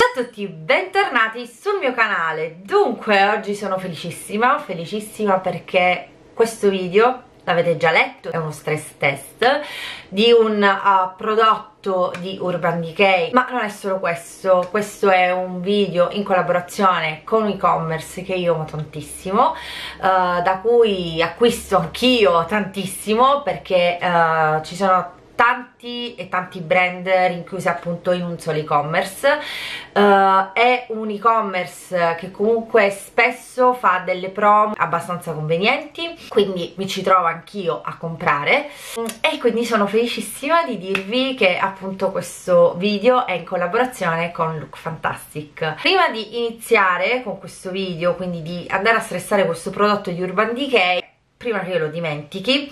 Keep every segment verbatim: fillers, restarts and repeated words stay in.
Ciao a tutti, bentornati sul mio canale. Dunque, oggi sono felicissima, felicissima perché questo video, l'avete già letto, è uno stress test di un uh, prodotto di Urban Decay, ma non è solo questo, questo è un video in collaborazione con un e-commerce che io amo tantissimo, uh, da cui acquisto anch'io tantissimo perché uh, ci sono tanti e tanti brand rinchiusi appunto in un solo e-commerce. Uh, è un e-commerce che comunque spesso fa delle promo abbastanza convenienti, quindi mi ci trovo anch'io a comprare e quindi sono felicissima di dirvi che appunto questo video è in collaborazione con Lookfantastic. Prima di iniziare con questo video, quindi di andare a stressare questo prodotto di Urban Decay, prima che io lo dimentichi,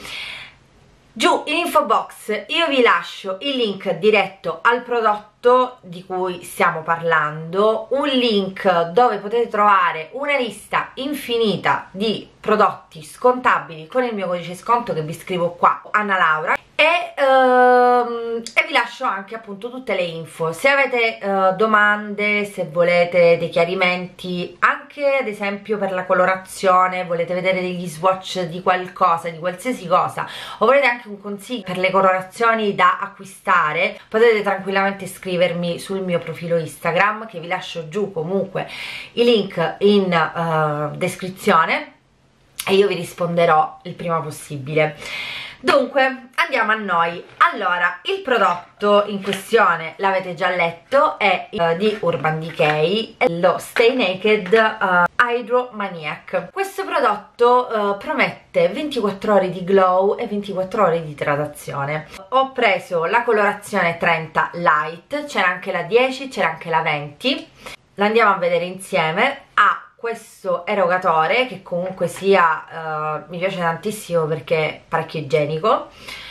giù in info box io vi lascio il link diretto al prodotto di cui stiamo parlando, un link dove potete trovare una lista infinita di prodotti scontabili con il mio codice sconto che vi scrivo qua, Anna Laura, e, ehm, e vi lascio anche appunto tutte le info. Se avete eh, domande, se volete dei chiarimenti, anche ad esempio per la colorazione, volete vedere degli swatch di qualcosa, di qualsiasi cosa, o volete anche un consiglio per le colorazioni da acquistare, potete tranquillamente scrivermi sul mio profilo Instagram, che vi lascio giù comunque i link in uh, descrizione, e io vi risponderò il prima possibile. Dunque, andiamo a noi. Allora, il prodotto in questione, l'avete già letto, è uh, di Urban Decay, è lo Stay Naked uh, Hydro Maniac. Questo prodotto uh, promette ventiquattro ore di glow e ventiquattro ore di idratazione. Ho preso la colorazione trenta Light, c'era anche la dieci, c'era anche la venti. La andiamo a vedere insieme. Ha questo erogatore che comunque sia uh, mi piace tantissimo perché è parecchio igienico.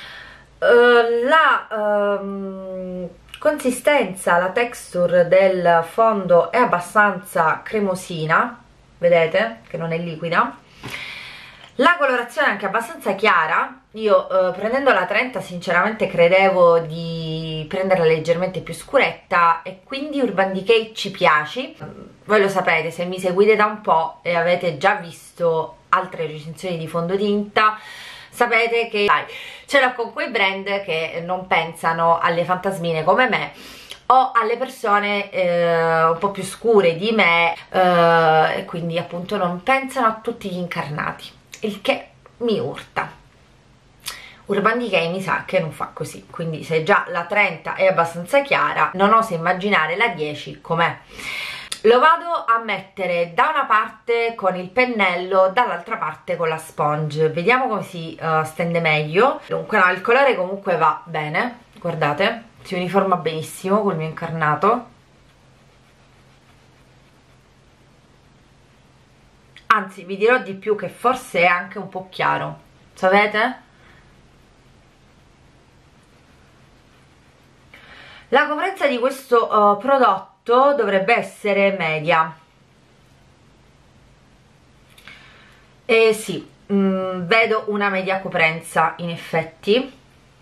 Uh, la um, consistenza, la texture del fondo è abbastanza cremosina, vedete che non è liquida. La colorazione è anche abbastanza chiara. Io eh, prendendo la trenta sinceramente credevo di prenderla leggermente più scuretta, e quindi Urban Decay ci piace. Voi lo sapete, se mi seguite da un po' e avete già visto altre recensioni di fondotinta, sapete che dai, ce l'ho con quei brand che non pensano alle fantasmine come me o alle persone eh, un po' più scure di me, eh, e quindi appunto non pensano a tutti gli incarnati, il che mi urta. Urban Decay mi sa che non fa così, quindi se già la trenta è abbastanza chiara, non oso immaginare la dieci com'è. Lo vado a mettere da una parte con il pennello, dall'altra parte con la sponge, vediamo come si uh, stende meglio. Dunque no, il colore comunque va bene, guardate, si uniforma benissimo col mio incarnato. Anzi, vi dirò di più che forse è anche un po' chiaro, sapete? La coprenza di questo uh, prodotto dovrebbe essere media. E sì, mh, vedo una media coprenza in effetti.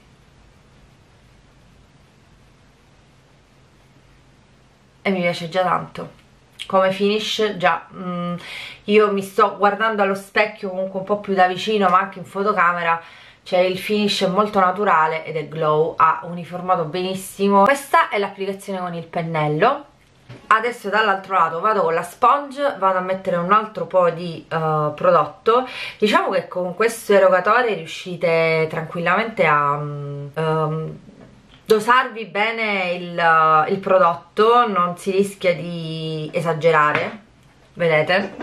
E mi piace già tanto. Come finish già, mh, io mi sto guardando allo specchio comunque un po' più da vicino, ma anche in fotocamera. Cioè il finish è molto naturale ed è glow, ha uniformato benissimo. Questa è l'applicazione con il pennello. Adesso dall'altro lato vado con la sponge, vado a mettere un altro po' di uh, prodotto. Diciamo che con questo erogatore riuscite tranquillamente a um, dosarvi bene il, il prodotto, non si rischia di esagerare, vedete?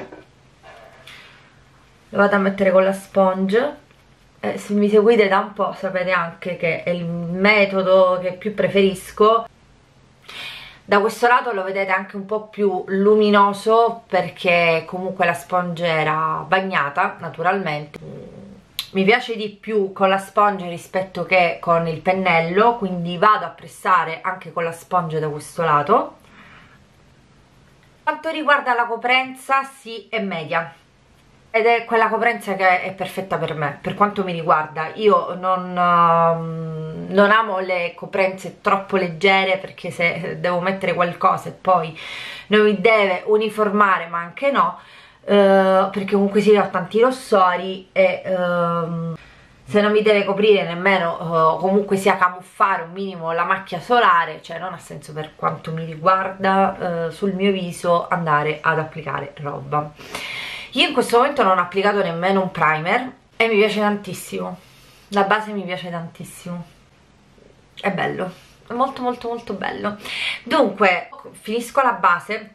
Lo vado a mettere con la sponge. Eh, se mi seguite da un po' sapete anche che è il metodo che più preferisco. Da questo lato lo vedete anche un po' più luminoso perché comunque la sponge era bagnata naturalmente. Mi piace di più con la sponge rispetto che con il pennello, quindi vado a pressare anche con la sponge da questo lato. Quanto riguarda la coprenza, sì, è media. Ed è quella coprenza che è perfetta per me, per quanto mi riguarda. Io non, uh, non amo le coprenze troppo leggere, perché se devo mettere qualcosa e poi non mi deve uniformare, ma anche no, eh, perché comunque si ho tanti rossori e ehm, se non mi deve coprire nemmeno, uh, comunque sia camuffare un minimo la macchia solare, cioè non ha senso per quanto mi riguarda uh, sul mio viso andare ad applicare roba. Io in questo momento non ho applicato nemmeno un primer e mi piace tantissimo, la base mi piace tantissimo, è bello, è molto molto molto bello. Dunque finisco la base,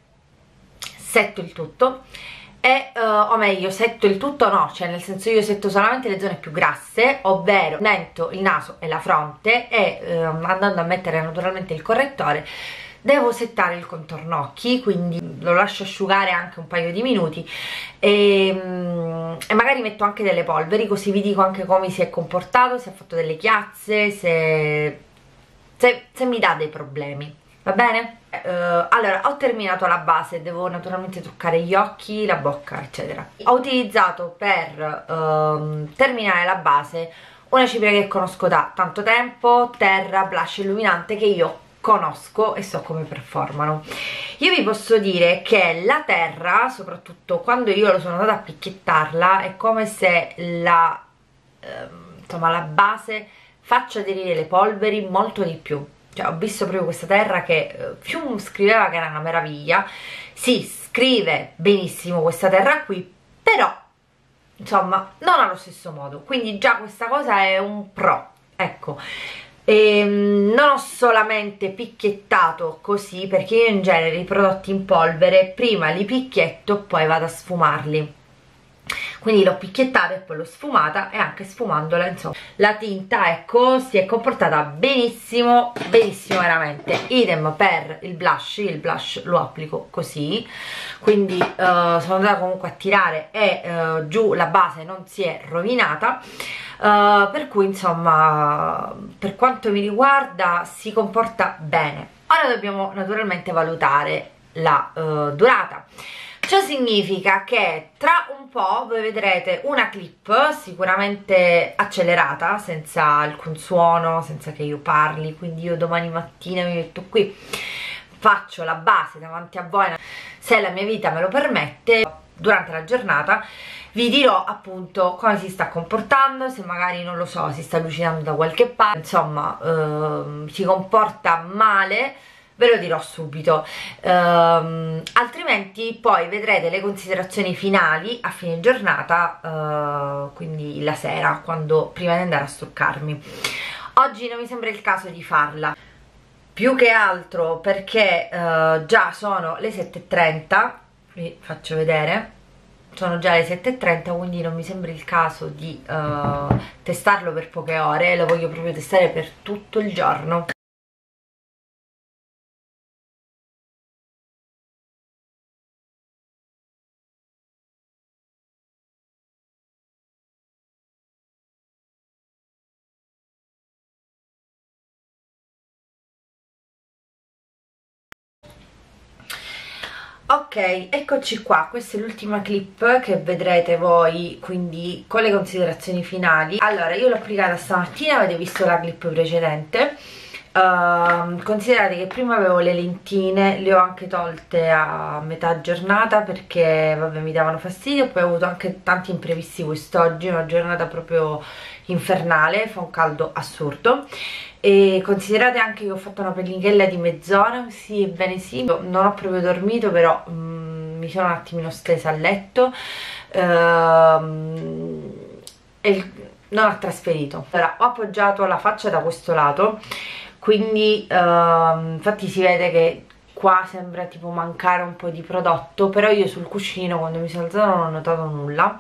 setto il tutto e, uh, o meglio, setto il tutto no, cioè nel senso io setto solamente le zone più grasse, ovvero mento il naso e la fronte e uh, andando a mettere naturalmente il correttore devo settare il contorno occhi, quindi lo lascio asciugare anche un paio di minuti e, um, e magari metto anche delle polveri, così vi dico anche come si è comportato, se ha fatto delle chiazze, se, se, se mi dà dei problemi. Va bene? Uh, allora, ho terminato la base, devo naturalmente truccare gli occhi, la bocca, eccetera. Ho utilizzato per uh, terminare la base una cipria che conosco da tanto tempo, Terra Blush Illuminante, che io conosco e so come performano. Io vi posso dire che la Terra, soprattutto quando io lo sono andata a picchiettarla, è come se la, uh, insomma, la base faccia aderire le polveri molto di più. Cioè, ho visto proprio questa Terra che eh, Fium scriveva che era una meraviglia. Sì, scrive benissimo questa Terra qui, però insomma non allo stesso modo, quindi già questa cosa è un pro, ecco. E, non ho solamente picchiettato così, perché io in genere i prodotti in polvere prima li picchietto, poi vado a sfumarli. Quindi l'ho picchiettata e poi l'ho sfumata, e anche sfumandola, insomma, la tinta, ecco, si è comportata benissimo, benissimo veramente. Idem per il blush, il blush lo applico così, quindi uh, sono andata comunque a tirare e uh, giù la base non si è rovinata, uh, per cui insomma per quanto mi riguarda si comporta bene. Ora dobbiamo naturalmente valutare la uh, durata. Ciò significa che tra un po' voi vedrete una clip sicuramente accelerata, senza alcun suono, senza che io parli, quindi io domani mattina mi metto qui, faccio la base davanti a voi, se la mia vita me lo permette, durante la giornata vi dirò appunto come si sta comportando, se magari, non lo so, si sta lucidando da qualche parte, insomma ehm, si comporta male, ve lo dirò subito, um, altrimenti poi vedrete le considerazioni finali a fine giornata, uh, quindi la sera, quando, prima di andare a struccarmi. Oggi non mi sembra il caso di farla, più che altro perché uh, già sono le sette e trenta, vi faccio vedere, sono già le sette e trenta, quindi non mi sembra il caso di uh, testarlo per poche ore, lo voglio proprio testare per tutto il giorno. Ok, eccoci qua, questa è l'ultima clip che vedrete voi, quindi con le considerazioni finali. Allora, io l'ho applicata stamattina, avete visto la clip precedente. Uh, considerate che prima avevo le lentine, le ho anche tolte a metà giornata perché vabbè mi davano fastidio, poi ho avuto anche tanti imprevisti quest'oggi, una giornata proprio infernale, fa un caldo assurdo. E considerate anche che ho fatto una pellichella di mezz'ora, sì, ebbene sì, non ho proprio dormito, però mm, mi sono un attimino stesa a letto ehm, e non ho trasferito. Allora, ho appoggiato la faccia da questo lato, quindi ehm, infatti si vede che qua sembra tipo mancare un po' di prodotto, però io sul cuscino quando mi sono alzata non ho notato nulla.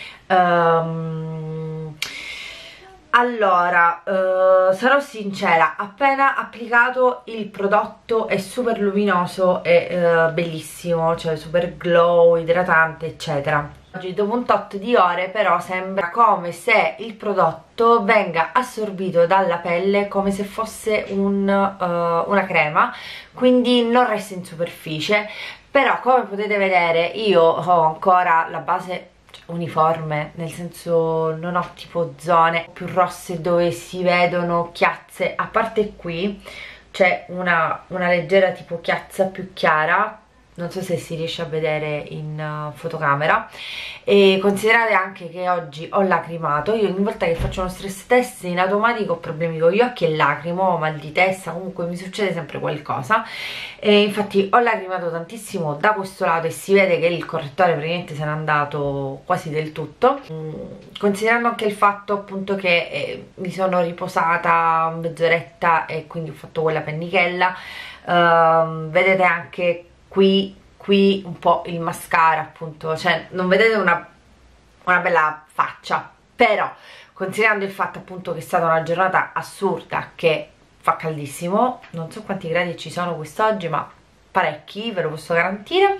ehm Allora, uh, sarò sincera, appena applicato il prodotto è super luminoso e uh, bellissimo, cioè super glow, idratante, eccetera. Oggi dopo un tot di ore però sembra come se il prodotto venga assorbito dalla pelle come se fosse un, uh, una crema, quindi non resta in superficie, però come potete vedere io ho ancora la base uniforme, nel senso non ho tipo zone più rosse dove si vedono chiazze, a parte qui c'è una, una leggera tipo chiazza più chiara, non so se si riesce a vedere in uh, fotocamera. E considerate anche che oggi ho lacrimato. Io ogni volta che faccio uno stress test in automatico ho problemi con gli occhi e lacrimo, ho mal di testa, comunque mi succede sempre qualcosa, e infatti ho lacrimato tantissimo da questo lato e si vede che il correttore praticamente se n'è andato quasi del tutto. mm, considerando anche il fatto appunto che eh, mi sono riposata mezz'oretta e quindi ho fatto quella pennichella, uh, vedete anche qui qui un po' il mascara, appunto, cioè non vedete una, una bella faccia, però considerando il fatto appunto che è stata una giornata assurda, che fa caldissimo, non so quanti gradi ci sono quest'oggi, ma parecchi, ve lo posso garantire,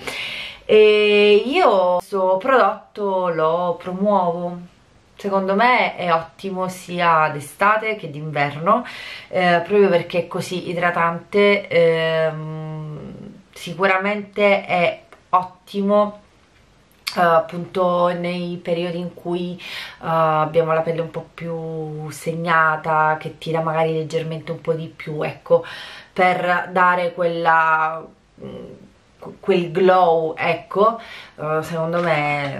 e io questo prodotto lo promuovo. Secondo me è ottimo sia d'estate che d'inverno, eh, proprio perché è così idratante. ehm, Sicuramente è ottimo uh, appunto nei periodi in cui uh, abbiamo la pelle un po' più segnata, che tira magari leggermente un po' di più, ecco, per dare quella, quel glow, ecco. Uh, secondo me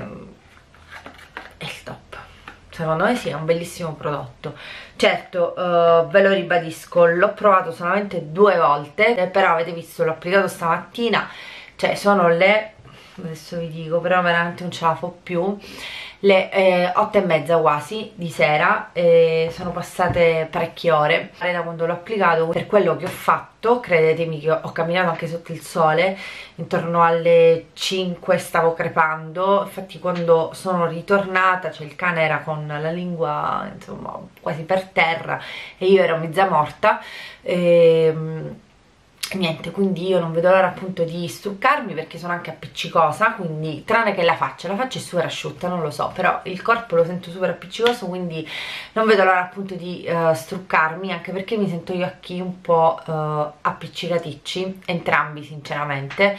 è il top. Secondo me sì, è un bellissimo prodotto. Certo, uh, ve lo ribadisco, l'ho provato solamente due volte, però avete visto, l'ho applicato stamattina, cioè sono le, adesso vi dico, però veramente non ce la fo più, le eh, otto e mezza quasi di sera, e sono passate parecchie ore da quando l'ho applicato. Per quello che ho fatto, credetemi che ho camminato anche sotto il sole, intorno alle cinque stavo crepando, infatti quando sono ritornata, cioè il cane era con la lingua insomma quasi per terra e io ero mezza morta, e niente, quindi io non vedo l'ora appunto di struccarmi, perché sono anche appiccicosa, quindi tranne che la faccia, la faccia è super asciutta, non lo so, però il corpo lo sento super appiccicoso, quindi non vedo l'ora appunto di uh, struccarmi, anche perché mi sento gli occhi un po' uh, appiccicaticci, entrambi sinceramente,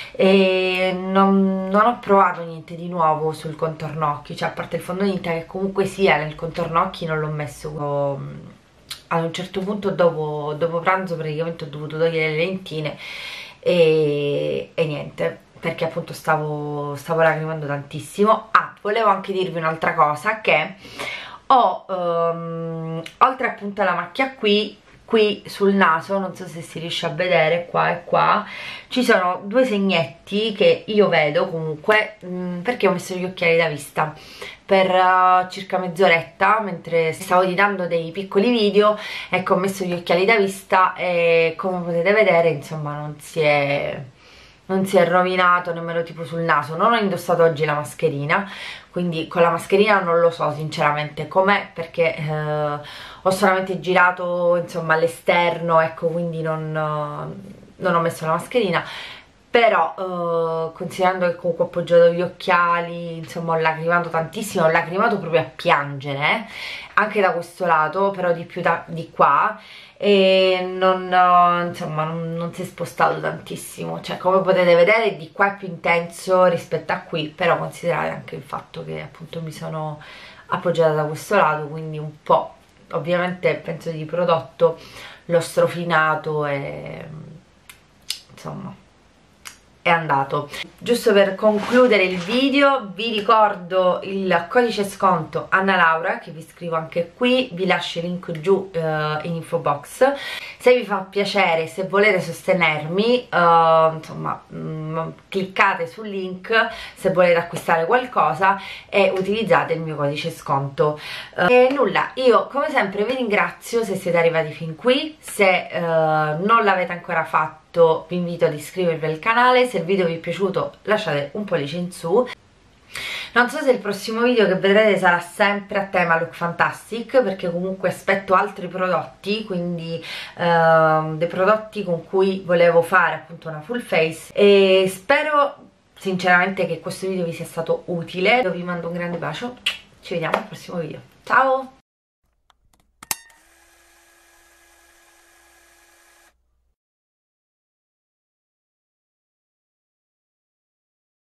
e non, non ho provato niente di nuovo sul contorno occhi, cioè a parte il fondotinta che comunque sia nel contorno occhi non l'ho messo con... Ad un certo punto dopo, dopo pranzo praticamente ho dovuto togliere le lentine e, e niente, perché appunto stavo, stavo lacrimando tantissimo. Ah, volevo anche dirvi un'altra cosa, che ho, um, oltre appunto alla macchia qui, qui sul naso, non so se si riesce a vedere, qua e qua, ci sono due segnetti che io vedo comunque, mh, perché ho messo gli occhiali da vista per uh, circa mezz'oretta mentre stavo editando dei piccoli video. Ecco, ho messo gli occhiali da vista e come potete vedere insomma non si è non si è rovinato nemmeno tipo sul naso. Non ho indossato oggi la mascherina, quindi con la mascherina non lo so sinceramente com'è, perché eh, ho solamente girato insomma all'esterno, ecco, quindi non, non ho messo la mascherina. Però eh, considerando che comunque ho appoggiato gli occhiali, insomma ho lacrimato tantissimo, ho lacrimato proprio a piangere, eh? Anche da questo lato, però di più da, di qua, e non, uh, insomma non, non si è spostato tantissimo, cioè come potete vedere di qua è più intenso rispetto a qui, però considerate anche il fatto che appunto mi sono appoggiata da questo lato, quindi un po', ovviamente penso di prodotto l'ho strofinato e insomma è andato. Giusto per concludere il video vi ricordo il codice sconto Anna Laura, che vi scrivo anche qui, vi lascio il link giù uh, in info box. Se vi fa piacere, se volete sostenermi, uh, insomma um, cliccate sul link se volete acquistare qualcosa e utilizzate il mio codice sconto. Uh, e nulla, io come sempre vi ringrazio se siete arrivati fin qui. Se uh, non l'avete ancora fatto vi invito ad iscrivervi al canale, se il video vi è piaciuto lasciate un pollice in su. Non so se il prossimo video che vedrete sarà sempre a tema Look Fantastic, perché comunque aspetto altri prodotti, quindi ehm, dei prodotti con cui volevo fare appunto una full face, e spero sinceramente che questo video vi sia stato utile. Io vi mando un grande bacio, ci vediamo al prossimo video, ciao!